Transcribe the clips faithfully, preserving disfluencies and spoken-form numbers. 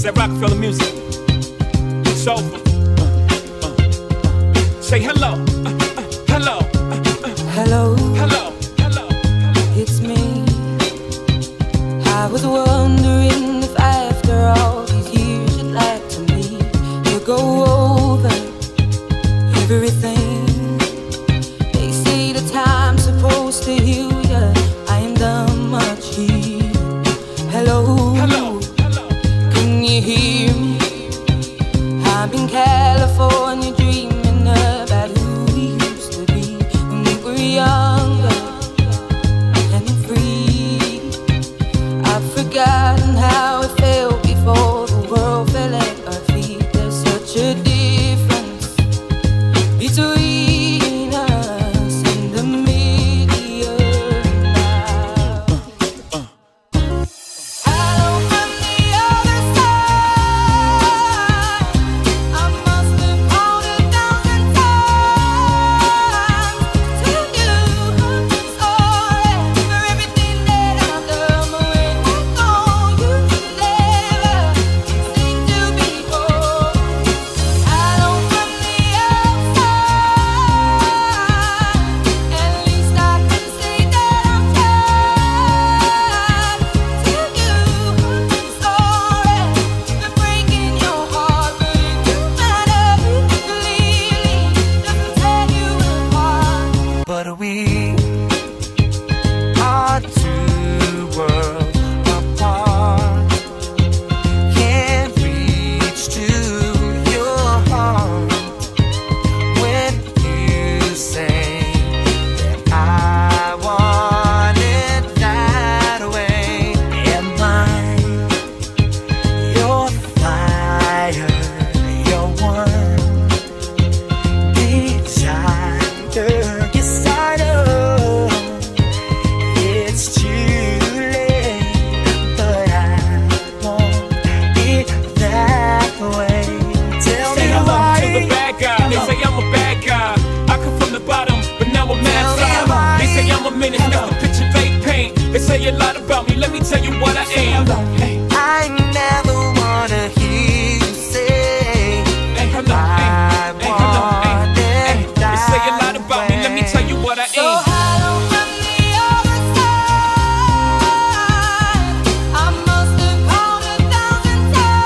that Rockefeller music. Soulful. Uh, uh, say hello. Uh, uh, hello. Uh, uh, hello. Hello. Hello. It's me. I was wondering if after all these years you'd like to meet to go over everything. They say the time's supposed to heal ya. I ain't done much here. Hello. Hello. Can you hear me? I'm in California dreaming about who we used to be when we were younger and free. I've forgotten how it felt before the world fell at our feet. There's such a difference between us and a million now. Hello from the other side. I must have called a thousand times to you. Sorry for everything that I've done, but when I call you, never seem to be home. Hello from the outside. At least I can say that I've tried to you. Sorry for breaking your heart, but it don't matter. Clearly doesn't tear you apart. But we are two worlds apart. Can't reach to your heart when you say that I want it that way. Am I your fire, your one desire? Yes, I know it's too late, but I want it that way. Tell Say me hello why. to the bad guy. They say I'm a bad guy. I come from the bottom, but now I'm mad Tell me fly. why. They say I'm a menace, Mister Picture Fake Paint. They say a lot about me. Let me tell you what I am. Hey, I never wanna hear you say hey, hello. Hey, I hey, hello. Hey, want hey. it They say a lot that about me. Let me way. tell you what I So am. hello from the other side. I must have called a thousand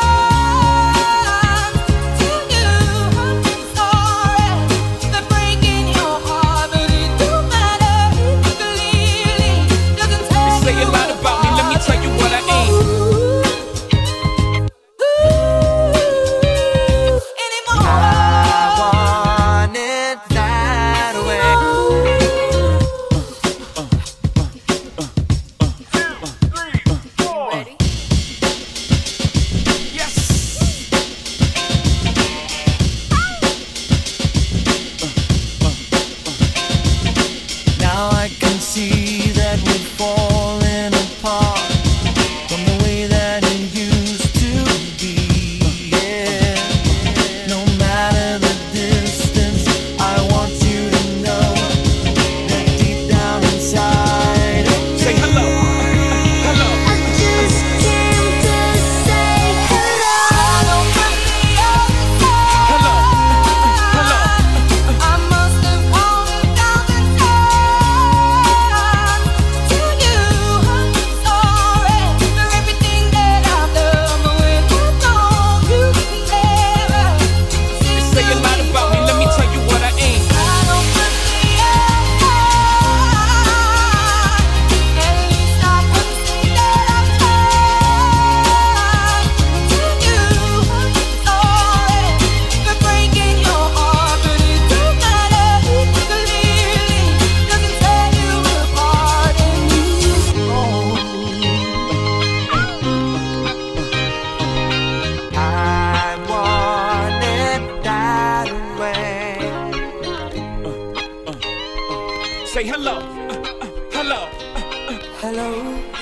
times to you. Sorry for breaking your heart, but it don't matter. Clearly doesn't tear They say a you lot about me. Let me tell you what I am. anymore. I want it that way. Yes. Now I can see that we're falling apart from the way that it used to be. Yeah. No matter the distance, I want you to know that deep down inside of me, Say hello. Hello. I just came to say hello. Hello from the other side. Hello. Hello. I must have called a thousand times to you. Sorry for everything that I've done, but when I call you, never They seem say a to lot be about me. Let me tell you what I am. Hello from the outside. At least I can say that I've tried to you. Sorry for breaking your heart, but it don't matter. Clearly doesn't tear you apart, and you know. I want it that way. Say hello. Uh, uh, hello. Hello.